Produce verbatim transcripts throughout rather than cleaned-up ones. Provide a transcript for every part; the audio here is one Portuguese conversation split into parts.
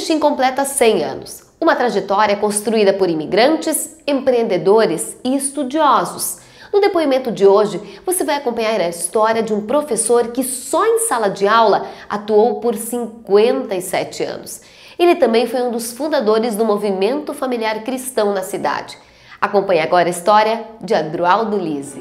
Erechim completa cem anos. Uma trajetória construída por imigrantes, empreendedores e estudiosos. No depoimento de hoje, você vai acompanhar a história de um professor que só em sala de aula atuou por cinquenta e sete anos. Ele também foi um dos fundadores do movimento familiar cristão na cidade. Acompanhe agora a história de Adroaldo Lise.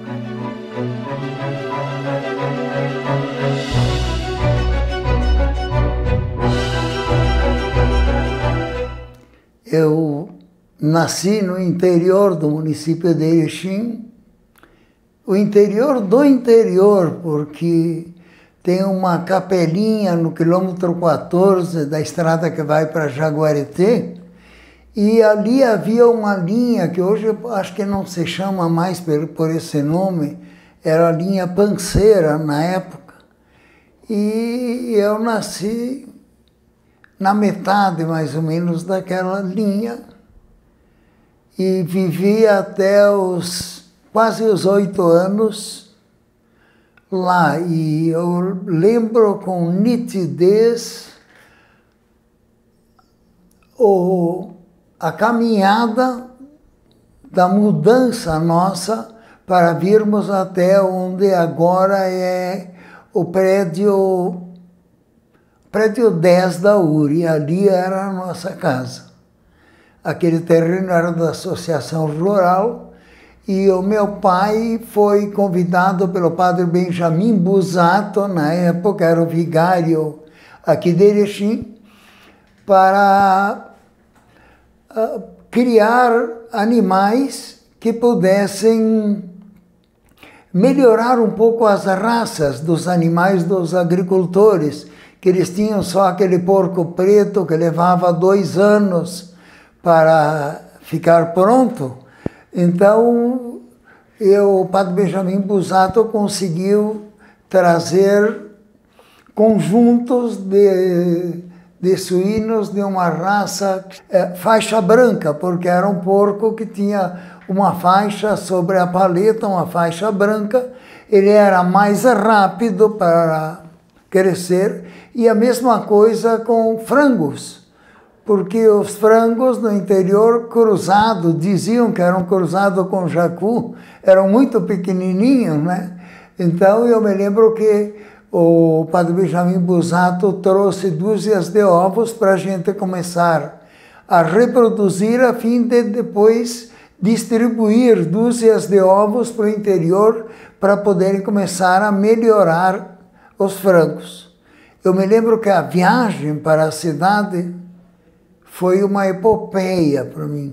Eu nasci no interior do município de Erechim, o interior do interior, porque tem uma capelinha no quilômetro quatorze da estrada que vai para Jaguareté, e ali havia uma linha que hoje eu acho que não se chama mais por, por esse nome, era a linha Panceira na época, e eu nasci na metade, mais ou menos, daquela linha, e vivi até os quase os oito anos lá. E eu lembro com nitidez o, a caminhada da mudança nossa para virmos até onde agora é o prédio Prédio dez da U R I, ali era a nossa casa. Aquele terreno era da Associação Rural e o meu pai foi convidado pelo padre Benjamin Busato, na época era o vigário aqui de Erechim, para uh, criar animais que pudessem melhorar um pouco as raças dos animais dos agricultores, que eles tinham só aquele porco preto que levava dois anos para ficar pronto. Então, eu, o padre Benjamin Busato conseguiu trazer conjuntos de, de suínos de uma raça é, faixa branca, porque era um porco que tinha uma faixa sobre a paleta, uma faixa branca. Ele era mais rápido para crescer, e a mesma coisa com frangos, porque os frangos no interior cruzado, diziam que eram cruzados com jacu, eram muito pequenininhos, né? Então eu me lembro que o padre Benjamin Busato trouxe dúzias de ovos para a gente começar a reproduzir, a fim de depois distribuir dúzias de ovos para o interior para poderem começar a melhorar os frangos. Eu me lembro que a viagem para a cidade foi uma epopeia para mim.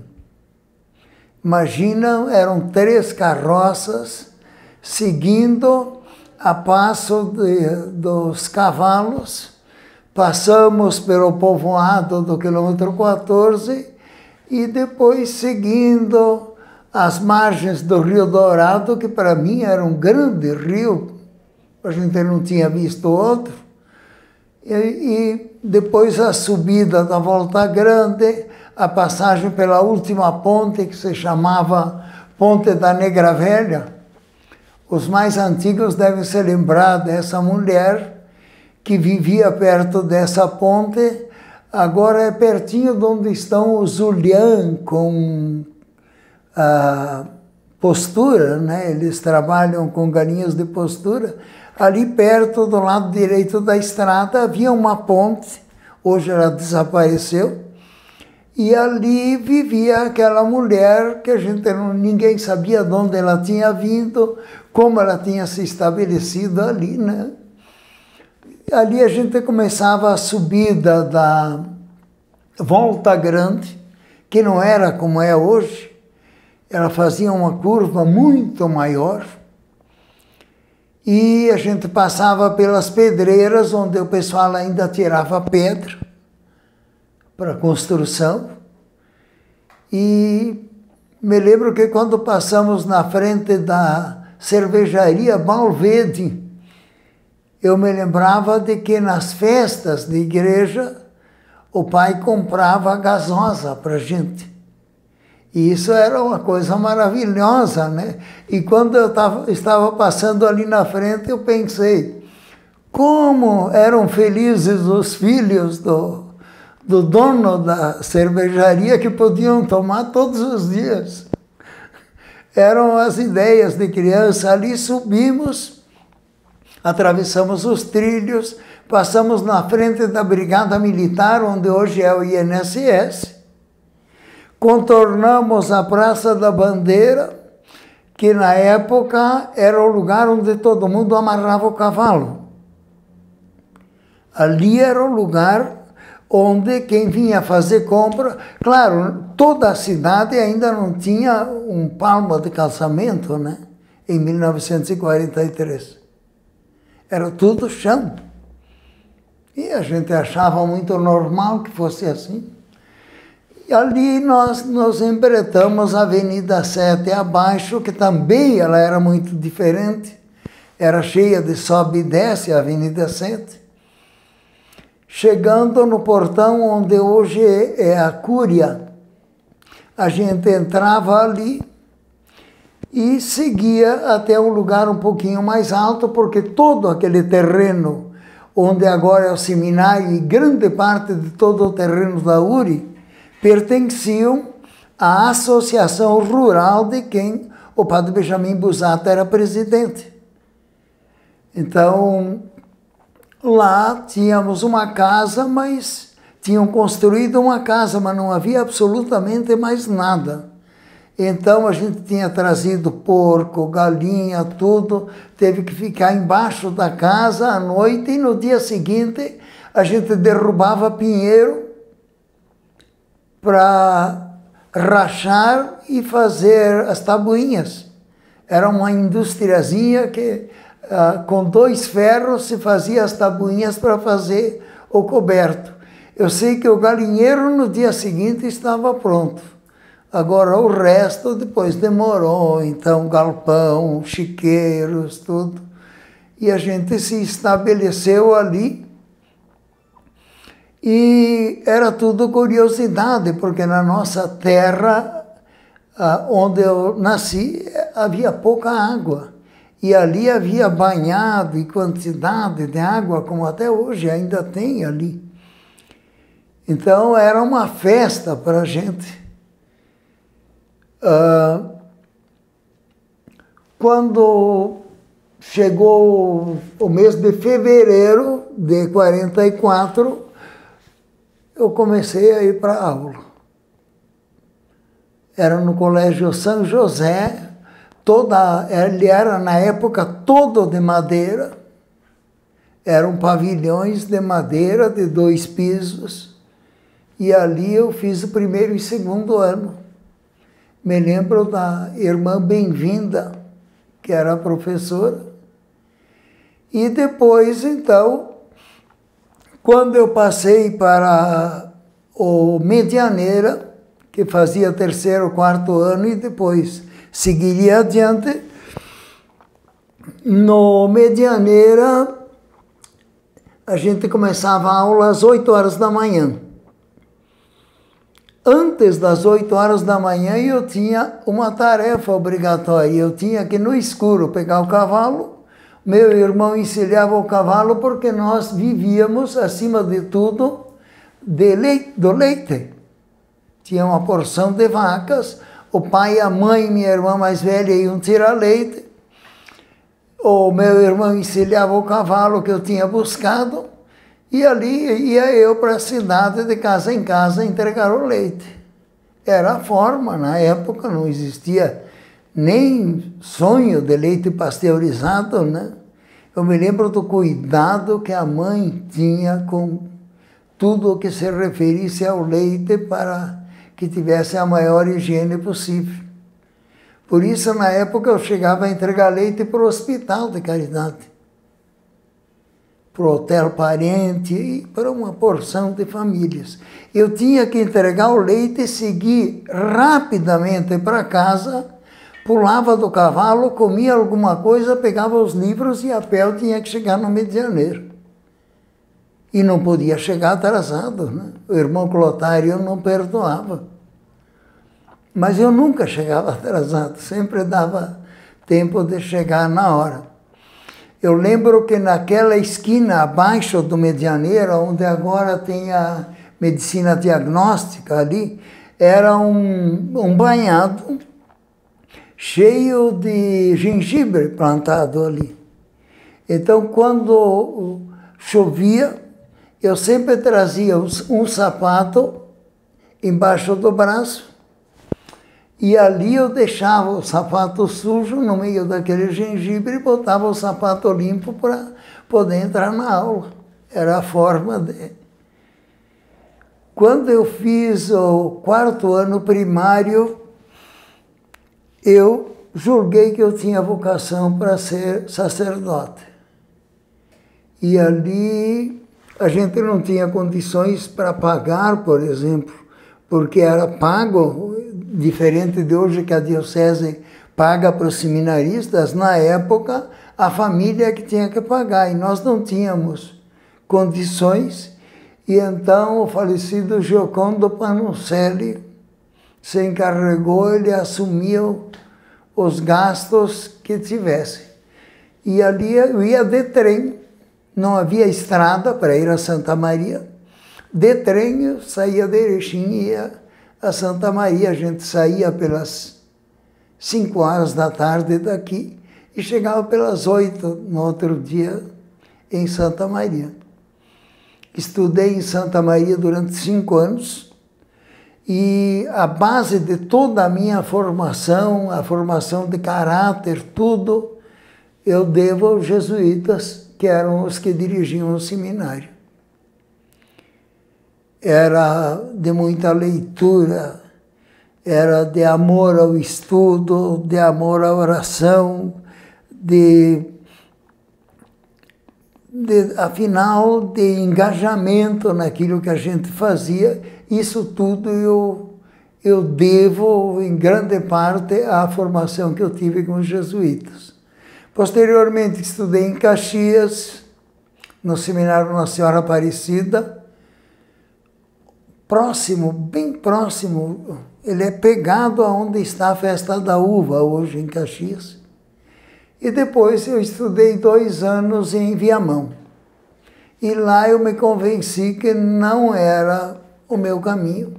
Imagina, eram três carroças seguindo a passo de, dos cavalos. Passamos pelo povoado do quilômetro quatorze e depois seguindo as margens do Rio Dourado, que para mim era um grande rio, a gente não tinha visto outro, e, e depois a subida da Volta Grande, a passagem pela última ponte, que se chamava Ponte da Negra Velha. Os mais antigos devem se lembrar dessa mulher que vivia perto dessa ponte, agora é pertinho de onde estão os Julian com a postura, né? Eles trabalham com galinhas de postura. Ali perto, do lado direito da estrada, havia uma ponte, hoje ela desapareceu, e ali vivia aquela mulher que a gente não, ninguém sabia de onde ela tinha vindo, como ela tinha se estabelecido ali, né? Ali a gente começava a subida da Volta Grande, que não era como é hoje, ela fazia uma curva muito maior, e a gente passava pelas pedreiras, onde o pessoal ainda tirava pedra para construção. E me lembro que quando passamos na frente da cervejaria Malvede, eu me lembrava de que nas festas de igreja o pai comprava gasosa para a gente. E isso era uma coisa maravilhosa, né? E quando eu tava, estava passando ali na frente, eu pensei, como eram felizes os filhos do, do dono da cervejaria que podiam tomar todos os dias. Eram as ideias de criança. Ali subimos, atravessamos os trilhos, passamos na frente da Brigada Militar, onde hoje é o I N S S, contornamos a Praça da Bandeira, que na época era o lugar onde todo mundo amarrava o cavalo. Ali era o lugar onde quem vinha fazer compra, claro, toda a cidade ainda não tinha um palmo de calçamento, né? Em mil novecentos e quarenta e três. Era tudo chão. E a gente achava muito normal que fosse assim. E ali nós nos empreitamos a Avenida sete abaixo, que também ela era muito diferente. Era cheia de sobe e desce a Avenida sete. Chegando no portão onde hoje é a Cúria, a gente entrava ali e seguia até um lugar um pouquinho mais alto, porque todo aquele terreno onde agora é o seminário e grande parte de todo o terreno da U R I pertenciam à associação rural de quem o padre Benjamin Busato era presidente. Então, lá tínhamos uma casa, mas tinham construído uma casa, mas não havia absolutamente mais nada. Então a gente tinha trazido porco, galinha, tudo, teve que ficar embaixo da casa à noite e no dia seguinte a gente derrubava pinheiro para rachar e fazer as tabuinhas. Era uma industriazinha que ah, com dois ferros se fazia as tabuinhas para fazer o coberto. Eu sei que o galinheiro no dia seguinte estava pronto. Agora o resto depois demorou, então galpão, chiqueiros, tudo. E a gente se estabeleceu ali. E era tudo curiosidade, porque na nossa terra, onde eu nasci, havia pouca água. E ali havia banhado e quantidade de água, como até hoje ainda tem ali. Então era uma festa para a gente. Uh, quando chegou o mês de fevereiro de quarenta e quatro, eu comecei a ir para a aula. Era no Colégio São José, toda, ele era na época todo de madeira, eram pavilhões de madeira de dois pisos, e ali eu fiz o primeiro e segundo ano. Me lembro da irmã Bem-vinda, que era a professora, e depois, então, quando eu passei para o Medianeira, que fazia terceiro, quarto ano, e depois seguiria adiante, no Medianeira, a gente começava a aula às oito horas da manhã. Antes das oito horas da manhã, eu tinha uma tarefa obrigatória. Eu tinha que, no escuro, pegar o cavalo. Meu irmão encilhava o cavalo porque nós vivíamos, acima de tudo, de leite, do leite. Tinha uma porção de vacas. O pai, a mãe e minha irmã mais velha iam tirar leite. O meu irmão encilhava o cavalo que eu tinha buscado. E ali ia eu para a cidade, de casa em casa, entregar o leite. Era a forma, na época não existia nem sonho de leite pasteurizado, né? Eu me lembro do cuidado que a mãe tinha com tudo o que se referisse ao leite para que tivesse a maior higiene possível. Por isso, na época, eu chegava a entregar leite para o hospital de caridade, para o hotel parente e para uma porção de famílias. Eu tinha que entregar o leite e seguir rapidamente para casa, pulava do cavalo, comia alguma coisa, pegava os livros e a pé eu tinha que chegar no Medianeiro. E não podia chegar atrasado, né? O irmão Clotário não perdoava. Mas eu nunca chegava atrasado, sempre dava tempo de chegar na hora. Eu lembro que naquela esquina abaixo do Medianeiro, onde agora tem a medicina diagnóstica ali, era um, um banhado cheio de gengibre plantado ali. Então, quando chovia, eu sempre trazia um sapato embaixo do braço e ali eu deixava o sapato sujo no meio daquele gengibre e botava o sapato limpo para poder entrar na aula. Era a forma de... Quando eu fiz o quarto ano primário, eu julguei que eu tinha vocação para ser sacerdote. E ali a gente não tinha condições para pagar, por exemplo, porque era pago, diferente de hoje que a diocese paga para os seminaristas, na época a família que tinha que pagar, e nós não tínhamos condições, e então o falecido Giocondo Panucelli se encarregou, ele assumiu os gastos que tivesse. E ali eu ia de trem, não havia estrada para ir a Santa Maria. De trem eu saía de Erechim e ia a Santa Maria. A gente saía pelas cinco horas da tarde daqui e chegava pelas oito no outro dia em Santa Maria. Estudei em Santa Maria durante cinco anos e a base de toda a minha formação, a formação de caráter, tudo, eu devo aos jesuítas, que eram os que dirigiam o seminário. Era de muita leitura, era de amor ao estudo, de amor à oração, de, de afinal, de engajamento naquilo que a gente fazia. Isso tudo eu, eu devo, em grande parte, à formação que eu tive com os jesuítas. Posteriormente, estudei em Caxias, no Seminário Nossa Senhora Aparecida, próximo, bem próximo, ele é pegado aonde está a Festa da Uva, hoje em Caxias. E depois eu estudei dois anos em Viamão. E lá eu me convenci que não era o meu caminho.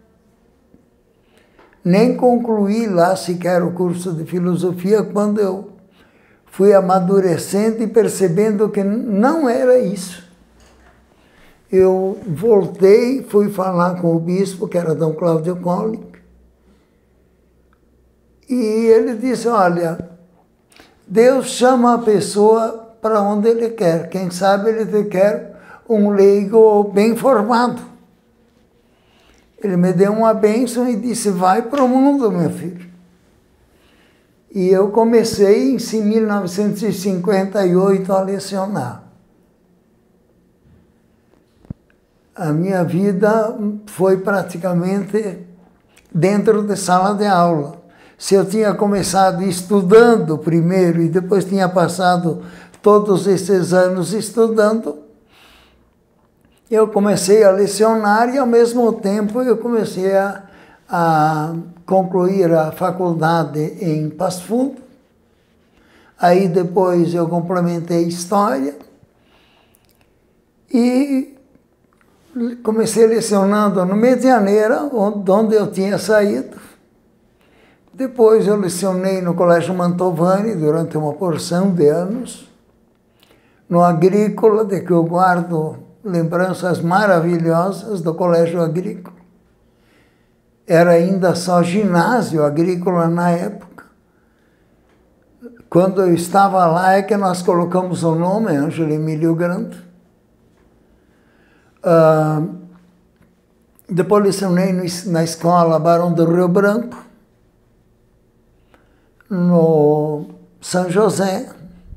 Nem concluí lá sequer o curso de filosofia quando eu fui amadurecendo e percebendo que não era isso. Eu voltei, fui falar com o bispo, que era Dom Cláudio Colling, e ele disse, olha, Deus chama a pessoa para onde Ele quer. Quem sabe Ele te quer um leigo bem formado. Ele me deu uma bênção e disse, vai para o mundo, meu filho. E eu comecei, em mil novecentos e cinquenta e oito, a lecionar. A minha vida foi praticamente dentro de sala de aula. Se eu tinha começado estudando primeiro e depois tinha passado todos esses anos estudando, eu comecei a lecionar e, ao mesmo tempo, eu comecei a, a concluir a faculdade em Passo Fundo. Aí depois eu complementei História e comecei lecionando no Medianeira, onde eu tinha saído. Depois eu lecionei no Colégio Mantovani durante uma porção de anos, no Agrícola, de que eu guardo lembranças maravilhosas do Colégio Agrícola. Era ainda só ginásio agrícola na época. Quando eu estava lá é que nós colocamos o nome, Ângelo Emílio Grando. Uh, depois lecionei no, na escola Barão do Rio Branco, no São José.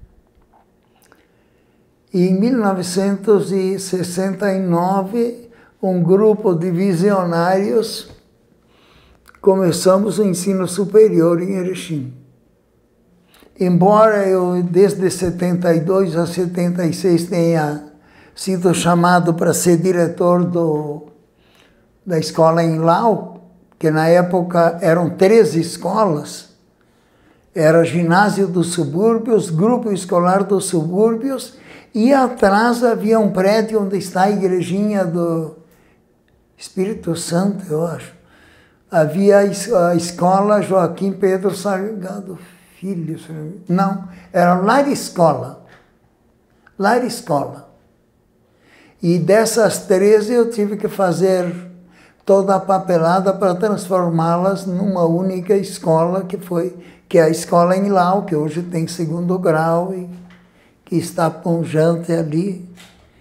E em mil novecentos e sessenta e nove, um grupo de visionários começamos o ensino superior em Erechim. Embora eu, desde setenta e dois a setenta e seis, tenha sido chamado para ser diretor do, da escola em Lau, que na época eram treze escolas, era ginásio dos subúrbios, grupo escolar dos subúrbios, e atrás havia um prédio onde está a igrejinha do, Espírito Santo, eu acho. Havia a escola Joaquim Pedro Salgado Filho. Não, era Lar Escola. Lar Escola. E dessas treze eu tive que fazer toda a papelada para transformá-las numa única escola, que foi que é a escola em Lau, que hoje tem segundo grau e que está pujante ali.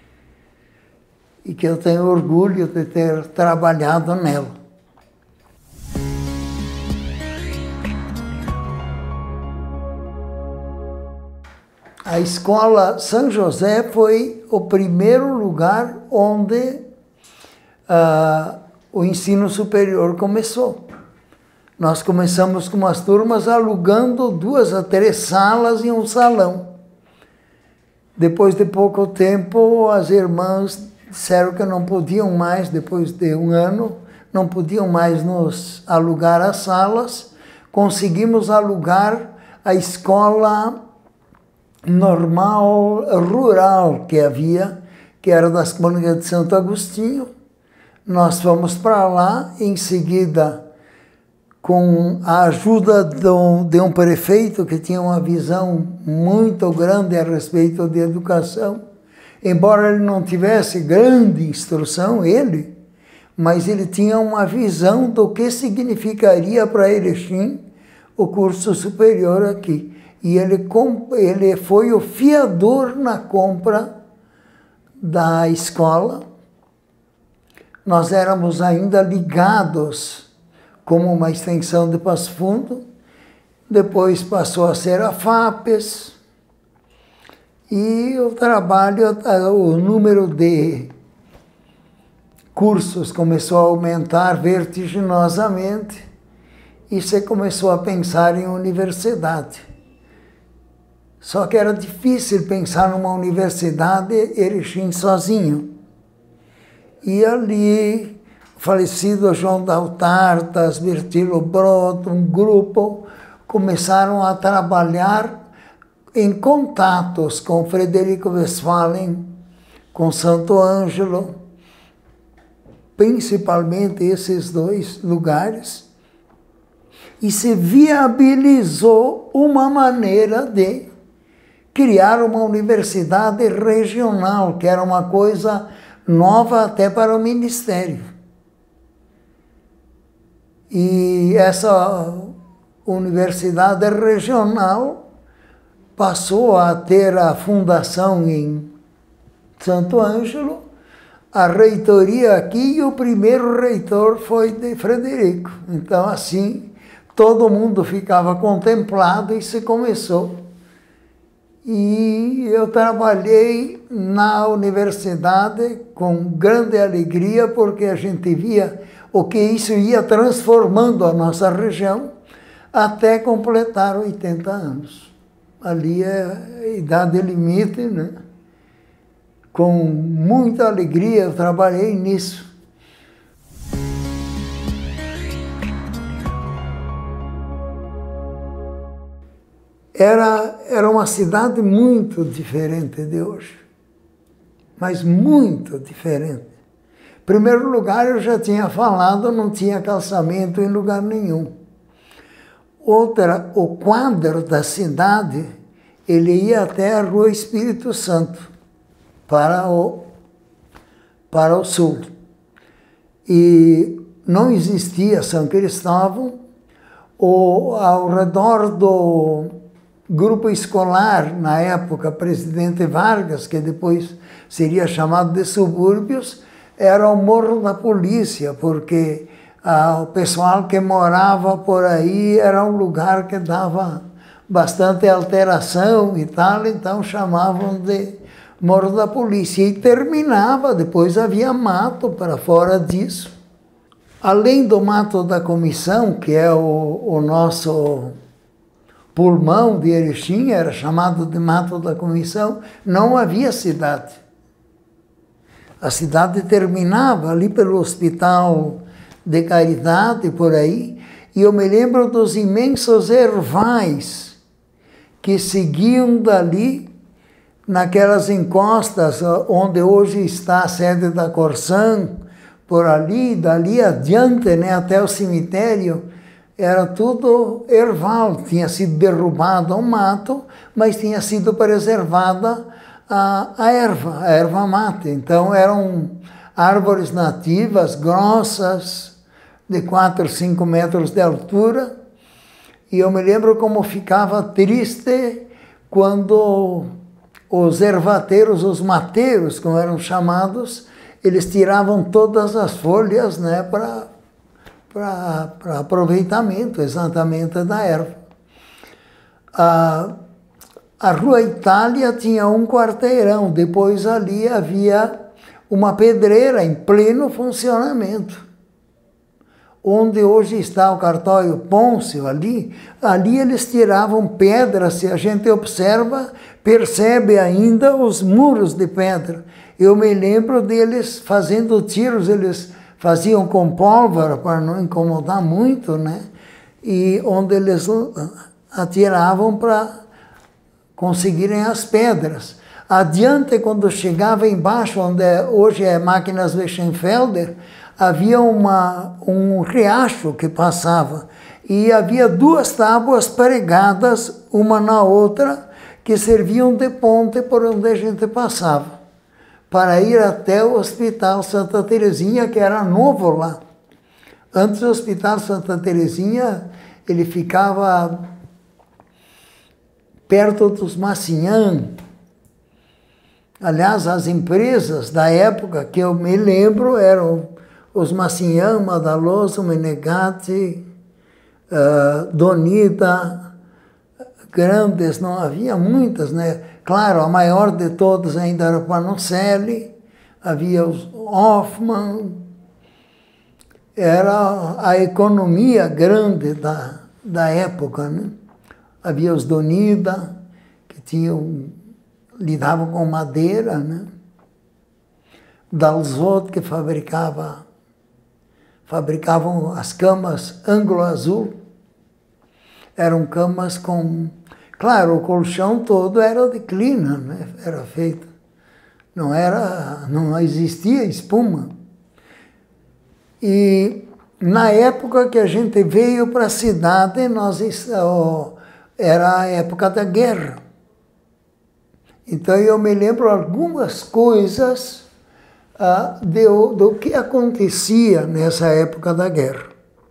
E que eu tenho orgulho de ter trabalhado nela. A escola São José foi o primeiro lugar onde uh, o ensino superior começou. Nós começamos com umas turmas alugando duas a três salas e um salão. Depois de pouco tempo, as irmãs disseram que não podiam mais, depois de um ano, não podiam mais nos alugar as salas. Conseguimos alugar a escola normal, rural que havia, que era das Comunidades de Santo Agostinho. Nós fomos para lá, em seguida, com a ajuda de um, de um prefeito que tinha uma visão muito grande a respeito de educação. Embora ele não tivesse grande instrução, ele, mas ele tinha uma visão do que significaria para Erechim o curso superior aqui. E ele, ele foi o fiador na compra da escola. Nós éramos ainda ligados como uma extensão de Passo Fundo. Depois passou a ser a FAPES. E o trabalho, o número de cursos começou a aumentar vertiginosamente e você começou a pensar em universidade. Só que era difícil pensar numa universidade Erechim sozinho. E ali, o falecido João Daltartas, Bertilo Broto, um grupo, começaram a trabalhar em contatos com Frederico Westphalen, com Santo Ângelo, principalmente esses dois lugares, e se viabilizou uma maneira de criar uma universidade regional, que era uma coisa nova até para o Ministério. E essa universidade regional passou a ter a fundação em Santo Ângelo, a reitoria aqui, e o primeiro reitor foi de Frederico. Então, assim, todo mundo ficava contemplado e se começou. E eu trabalhei na universidade com grande alegria, porque a gente via o que isso ia transformando a nossa região até completar oitenta anos. Ali é a idade limite, né? Com muita alegria eu trabalhei nisso. Era, era uma cidade muito diferente de hoje, mas muito diferente. Em primeiro lugar, eu já tinha falado, não tinha calçamento em lugar nenhum. Outra, o quadro da cidade, ele ia até a Rua Espírito Santo, para o, para o sul. E não existia São Cristóvão, ou ao redor do grupo escolar, na época, Presidente Vargas, que depois seria chamado de subúrbios, era o Morro da Polícia, porque ah, o pessoal que morava por aí era um lugar que dava bastante alteração e tal, então chamavam de Morro da Polícia. E terminava, depois havia mato para fora disso. Além do mato da Comissão, que é o, o nosso pulmão de Erechim, era chamado de mato da Comissão, não havia cidade. A cidade terminava ali pelo Hospital de Caridade, por aí, e eu me lembro dos imensos ervais que seguiam dali, naquelas encostas onde hoje está a sede da Corsan, por ali, dali adiante, né, até o cemitério, era tudo erval, tinha sido derrubado um mato, mas tinha sido preservada a, a erva, a erva mate. Então eram árvores nativas, grossas, de quatro, cinco metros de altura, e eu me lembro como ficava triste quando os ervateiros, os mateiros, como eram chamados, eles tiravam todas as folhas, né, para para aproveitamento exatamente da erva. A, a Rua Itália tinha um quarteirão, depois ali havia uma pedreira em pleno funcionamento. Onde hoje está o cartório Pôncio, ali, ali eles tiravam pedra, se a gente observa, percebe ainda os muros de pedra. Eu me lembro deles fazendo tiros, eles faziam com pólvora para não incomodar muito, né? E onde eles atiravam para conseguirem as pedras. Adiante, quando chegava embaixo, onde hoje é Máquinas Weschenfelder, havia uma, um riacho que passava e havia duas tábuas pregadas, uma na outra, que serviam de ponte por onde a gente passava, para ir até o Hospital Santa Terezinha, que era novo lá. Antes do Hospital Santa Terezinha, ele ficava perto dos Massinhã. Aliás, as empresas da época que eu me lembro eram os Massinhã, Madaloso, Menegatti, uh, Donida, grandes, não havia muitas, né? Claro, a maior de todas ainda era o Panocelli, havia os Hoffmann, era a economia grande da, da época, né? Havia os Donida, que tinham, lidavam com madeira, né? Dalzot, que fabricava, fabricavam as camas ângulo-azul, eram camas com... Claro, o colchão todo era de clina, né? Era feito. Não era, não existia espuma. E na época que a gente veio para a cidade, nós, oh, era a época da guerra. Então eu me lembro algumas coisas ah, de, do que acontecia nessa época da guerra.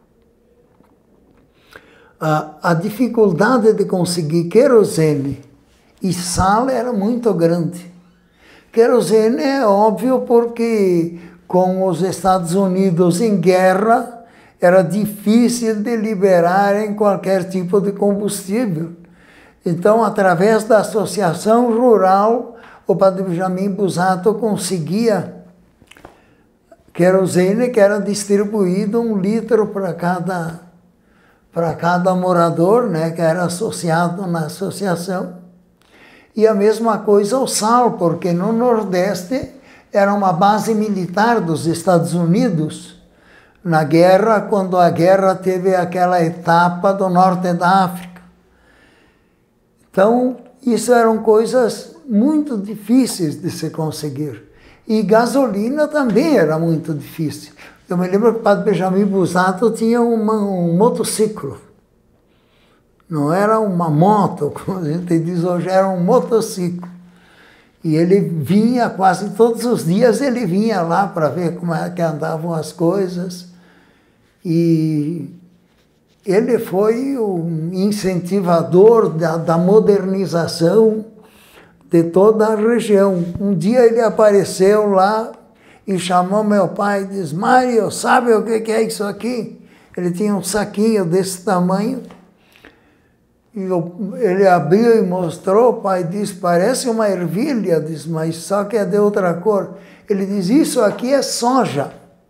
A, a dificuldade de conseguir querosene e sal era muito grande. Querosene é óbvio porque com os Estados Unidos em guerra era difícil de liberarem qualquer tipo de combustível. Então, através da Associação Rural, o Padre Benjamin Busato conseguia querosene, que era distribuído um litro para cada para cada morador, né, que era associado na associação. E a mesma coisa o sal, porque no Nordeste era uma base militar dos Estados Unidos, na guerra, quando a guerra teve aquela etapa do norte da África. Então, isso eram coisas muito difíceis de se conseguir. E gasolina também era muito difícil. Eu me lembro que o Padre Benjamin Busato tinha uma, um motociclo. Não era uma moto, como a gente diz hoje, era um motociclo. E ele vinha quase todos os dias, ele vinha lá para ver como é que andavam as coisas. E ele foi um incentivador da, da modernização de toda a região. Um dia ele apareceu lá e chamou meu pai e disse: Mário, sabe o que é isso aqui? Ele tinha um saquinho desse tamanho. E eu, ele abriu e mostrou, o pai disse: parece uma ervilha, disse, mas só que é de outra cor. Ele diz: isso aqui é soja.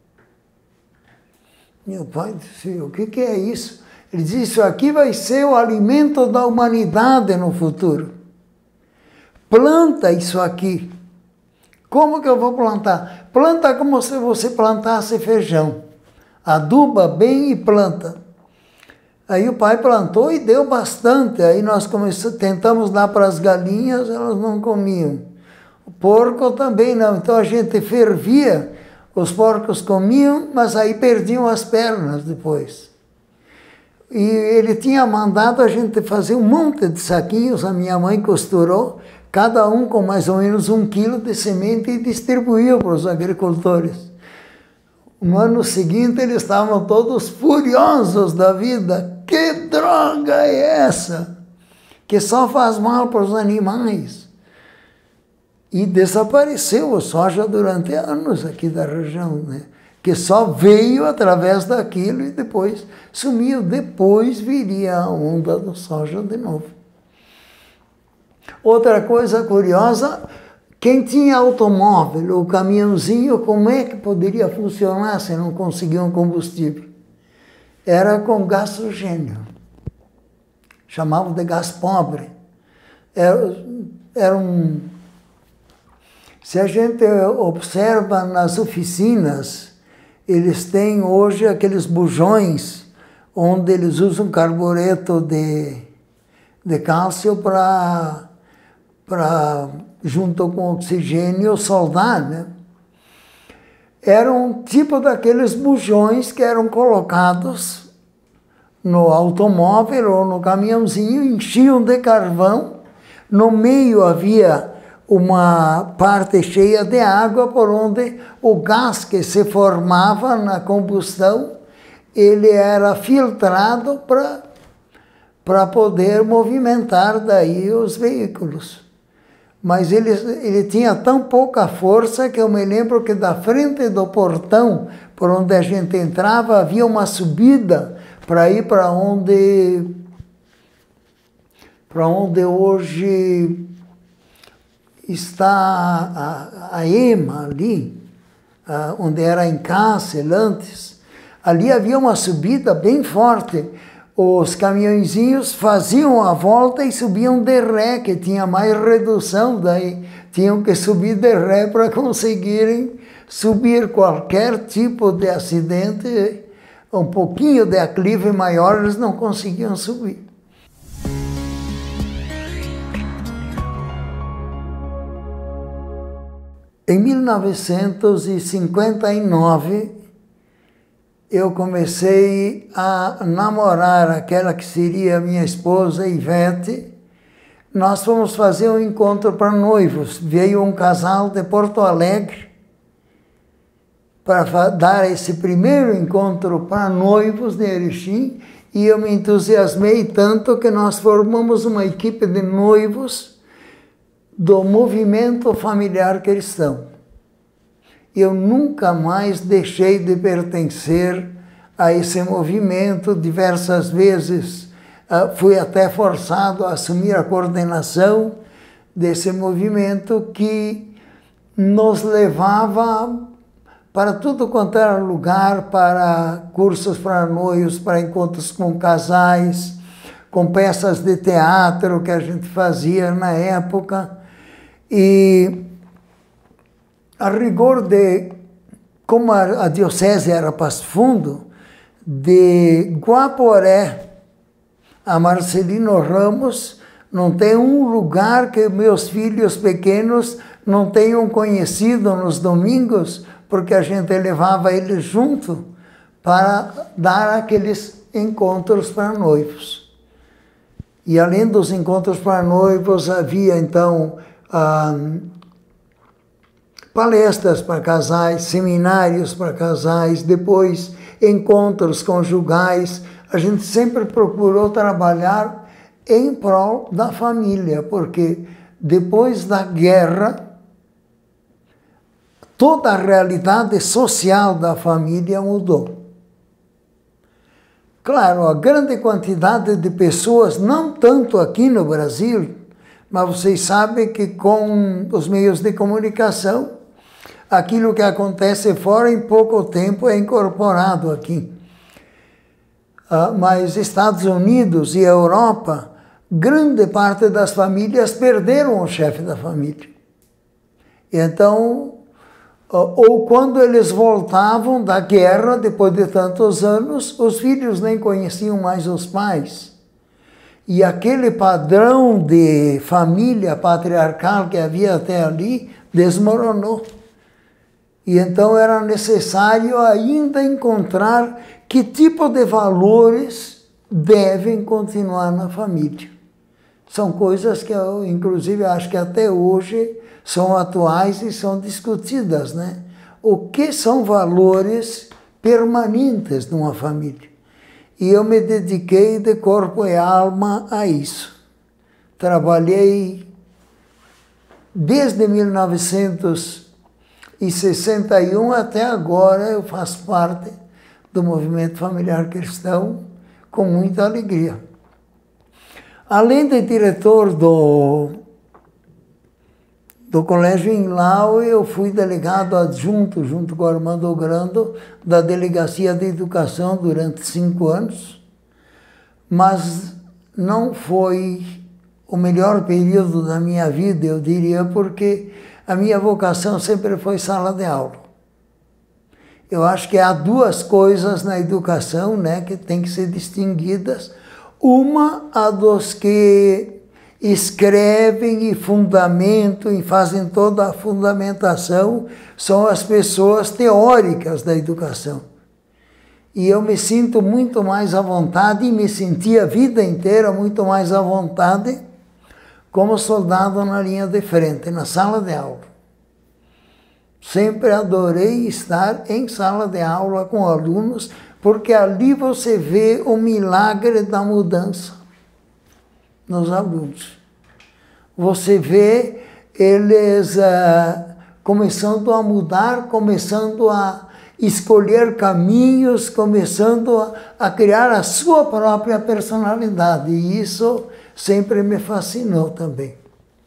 Meu pai disse: o que, que é isso? Ele disse: isso aqui vai ser o alimento da humanidade no futuro. Planta isso aqui. Como que eu vou plantar? Planta como se você plantasse feijão. Aduba bem e planta. Aí o pai plantou e deu bastante. Aí nós começamos, tentamos dar para as galinhas, elas não comiam. O porco também não. Então a gente fervia Os porcos comiam, mas aí perdiam as pernas depois. E ele tinha mandado a gente fazer um monte de saquinhos, a minha mãe costurou, cada um com mais ou menos um quilo de semente e distribuiu para os agricultores. No ano seguinte eles estavam todos furiosos da vida. Que droga é essa? Que só faz mal para os animais. E desapareceu a soja durante anos aqui da região, né? Que só veio através daquilo e depois sumiu. Depois viria a onda do soja de novo. Outra coisa curiosa, quem tinha automóvel, o caminhãozinho, como é que poderia funcionar se não conseguiam combustível? Era com gastrogênio. Chamavam de gás pobre. Era, era um... Se a gente observa nas oficinas, eles têm hoje aqueles bujões onde eles usam carbureto de, de cálcio para, para, junto com oxigênio, soldar, né? Era um tipo daqueles bujões que eram colocados no automóvel ou no caminhãozinho, enchiam de carvão, no meio havia uma parte cheia de água por onde o gás que se formava na combustão, ele era filtrado para para poder movimentar daí os veículos. Mas ele, ele tinha tão pouca força que eu me lembro que da frente do portão, por onde a gente entrava, havia uma subida para ir para onde, para onde hoje está a, a EMA ali, a, onde era a Encácer antes. Ali havia uma subida bem forte. Os caminhõezinhos faziam a volta e subiam de ré, que tinha mais redução daí. Tinham que subir de ré para conseguirem subir qualquer tipo de acidente. Um pouquinho de aclive maior, eles não conseguiam subir. Em mil novecentos e cinquenta e nove, eu comecei a namorar aquela que seria minha esposa, Ivete. Nós fomos fazer um encontro para noivos. Veio um casal de Porto Alegre para dar esse primeiro encontro para noivos de Erechim, e eu me entusiasmei tanto que nós formamos uma equipe de noivos do movimento familiar cristão. Eu nunca mais deixei de pertencer a esse movimento. Diversas vezes uh, fui até forçado a assumir a coordenação desse movimento que nos levava para tudo quanto era lugar, para cursos para noivos, para encontros com casais, com peças de teatro que a gente fazia na época. E a rigor de, como a, a diocese era Passo Fundo, de Guaporé a Marcelino Ramos, não tem um lugar que meus filhos pequenos não tenham conhecido nos domingos, porque a gente levava eles junto para dar aqueles encontros para noivos. E além dos encontros para noivos, havia então Ah, palestras para casais, seminários para casais, depois encontros conjugais. A gente sempre procurou trabalhar em prol da família, porque depois da guerra, toda a realidade social da família mudou. Claro, a grande quantidade de pessoas, não tanto aqui no Brasil, mas vocês sabem que com os meios de comunicação, aquilo que acontece fora em pouco tempo é incorporado aqui. Uh, mas Estados Unidos e Europa, grande parte das famílias perderam o chefe da família. Então, uh, ou quando eles voltavam da guerra, depois de tantos anos, os filhos nem conheciam mais os pais. E aquele padrão de família patriarcal que havia até ali desmoronou. E então era necessário ainda encontrar que tipo de valores devem continuar na família. São coisas que eu, inclusive, acho que até hoje são atuais e são discutidas, né? O que são valores permanentes numa família? E eu me dediquei de corpo e alma a isso. Trabalhei desde mil novecentos e sessenta e um até agora, eu faço parte do movimento familiar cristão com muita alegria. Além de diretor do, do Colégio Inlau, eu fui delegado adjunto, junto com o Armando Grando, da Delegacia de Educação durante cinco anos, mas não foi o melhor período da minha vida, eu diria, porque a minha vocação sempre foi sala de aula. Eu acho que há duas coisas na educação, né, que têm que ser distinguidas. Uma, a dos que escrevem e fundamentam e fazem toda a fundamentação, são as pessoas teóricas da educação. E eu me sinto muito mais à vontade, e me senti a vida inteira muito mais à vontade, como soldado na linha de frente, na sala de aula. Sempre adorei estar em sala de aula com alunos, porque ali você vê o milagre da mudança nos alunos. Você vê eles uh, começando a mudar, começando a escolher caminhos, começando a, a criar a sua própria personalidade. E isso sempre me fascinou também.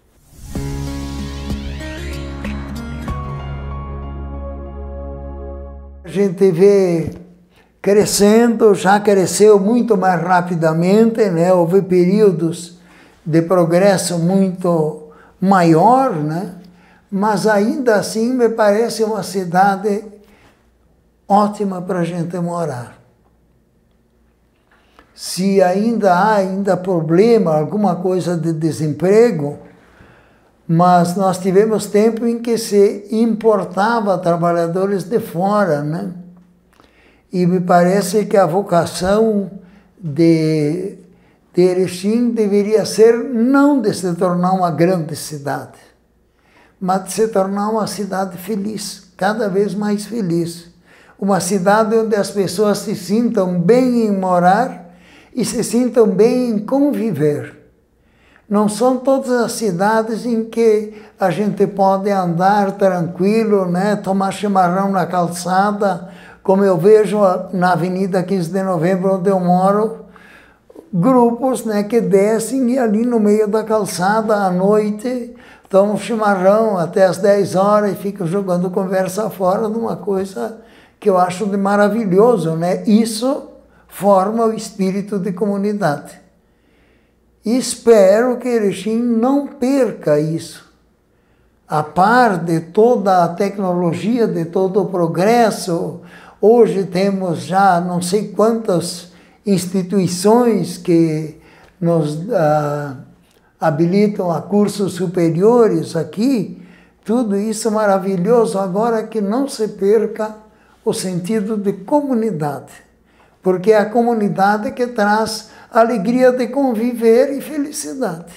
A gente vê crescendo, já cresceu muito mais rapidamente, né? Houve períodos de progresso muito maior, né? Mas ainda assim me parece uma cidade ótima para a gente morar. Se ainda há ainda problema, alguma coisa de desemprego, mas nós tivemos tempo em que se importava trabalhadores de fora, né? E me parece que a vocação de, de Erechim deveria ser não de se tornar uma grande cidade, mas de se tornar uma cidade feliz, cada vez mais feliz. Uma cidade onde as pessoas se sintam bem em morar e se sintam bem em conviver. Não são todas as cidades em que a gente pode andar tranquilo, né, tomar chimarrão na calçada, como eu vejo na Avenida quinze de Novembro, onde eu moro, grupos, né, que descem e ali no meio da calçada, à noite, tomam chimarrão até as dez horas e ficam jogando conversa fora, de uma coisa que eu acho de maravilhoso, né? Isso forma o espírito de comunidade. E espero que Erechim não perca isso. A par de toda a tecnologia, de todo o progresso, hoje temos já não sei quantas instituições que nos ah, habilitam a cursos superiores aqui, tudo isso maravilhoso, agora que não se perca o sentido de comunidade, porque é a comunidade que traz alegria de conviver e felicidade.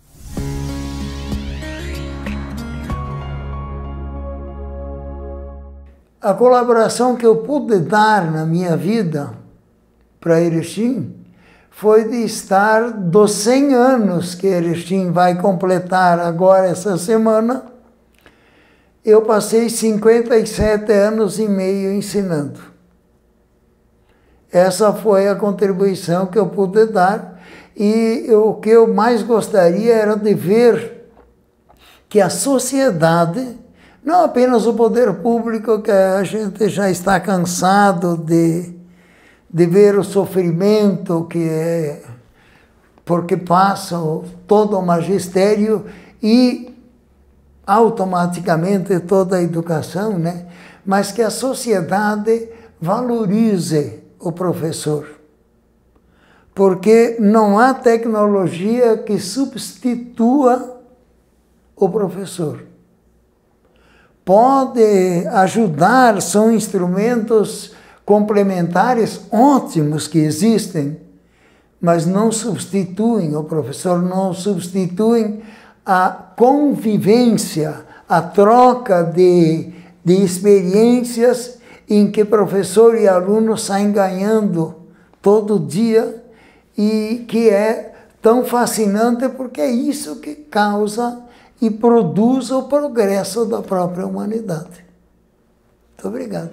A colaboração que eu pude dar na minha vida para Erechim foi de estar dos cem anos que Erechim vai completar agora essa semana. Eu passei cinquenta e sete anos e meio ensinando. Essa foi a contribuição que eu pude dar, e eu, o que eu mais gostaria era de ver que a sociedade, não apenas o poder público, que a gente já está cansado de, de ver o sofrimento que é, porque passa todo o magistério e automaticamente toda a educação, né? Mas que a sociedade valorize o professor. Porque não há tecnologia que substitua o professor. pode ajudar, são instrumentos complementares ótimos que existem, mas não substituem, o professor não substituem a convivência, a troca de, de experiências em que professor e aluno saem ganhando todo dia e que é tão fascinante porque é isso que causa e produz o progresso da própria humanidade. Muito obrigado.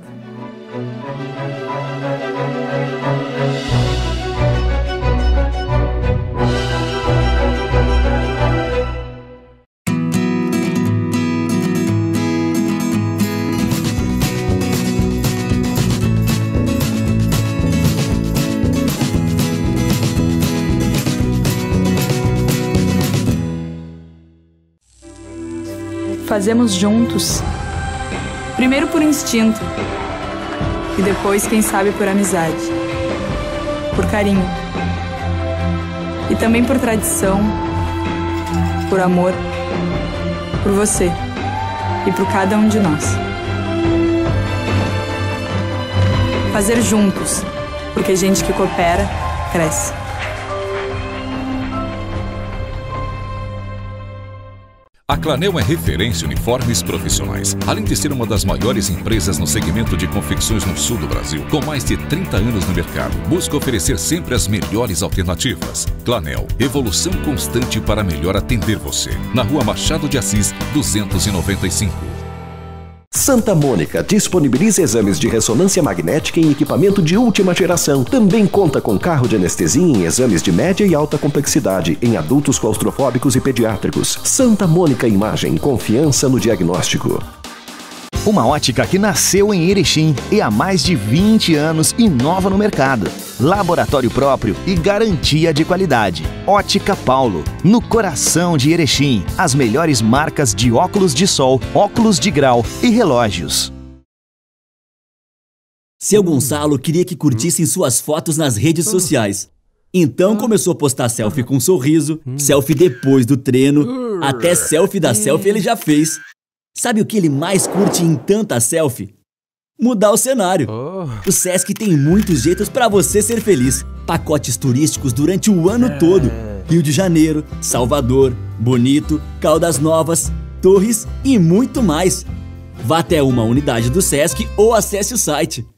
Fazemos juntos, primeiro por instinto e depois, quem sabe, por amizade, por carinho e também por tradição, por amor, por você e por cada um de nós. Fazer juntos, porque gente que coopera, cresce. A Clanel é referência em uniformes profissionais. Além de ser uma das maiores empresas no segmento de confecções no sul do Brasil, com mais de trinta anos no mercado, busca oferecer sempre as melhores alternativas. Clanel, evolução constante para melhor atender você. Na Rua Machado de Assis, duzentos e noventa e cinco. Santa Mônica disponibiliza exames de ressonância magnética em equipamento de última geração. Também conta com carro de anestesia em exames de média e alta complexidade em adultos claustrofóbicos e pediátricos. Santa Mônica Imagem, confiança no diagnóstico. Uma ótica que nasceu em Erechim e há mais de vinte anos inova no mercado. Laboratório próprio e garantia de qualidade. Ótica Paulo, no coração de Erechim. As melhores marcas de óculos de sol, óculos de grau e relógios. Seu Gonçalo queria que curtissem suas fotos nas redes sociais. Então começou a postar selfie com um sorriso, selfie depois do treino, até selfie da selfie ele já fez. Sabe o que ele mais curte em tanta selfie? Mudar o cenário. O Sesc tem muitos jeitos para você ser feliz. Pacotes turísticos durante o ano todo. Rio de Janeiro, Salvador, Bonito, Caldas Novas, Torres e muito mais. Vá até uma unidade do Sesc ou acesse o site.